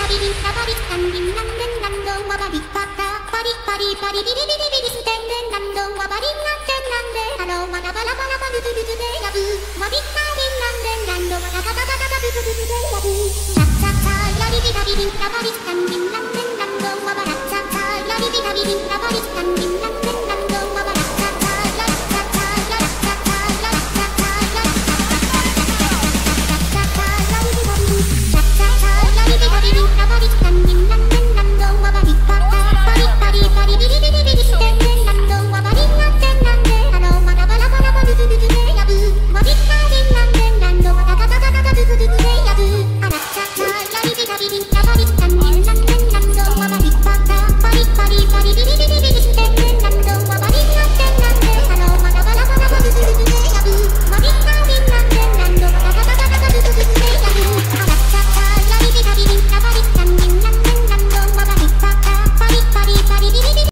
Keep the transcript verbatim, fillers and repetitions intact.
ビリタバリスタンディンランデンランドワバリパタパリパリパリビリビリビリステンデンランドワバリンランデンランデハローワラバラバラバルブルブでラブワビタリンランデンランドワラバラバラバルブルブでラブチャッチャッチャイラビビラビリタバリスタンディ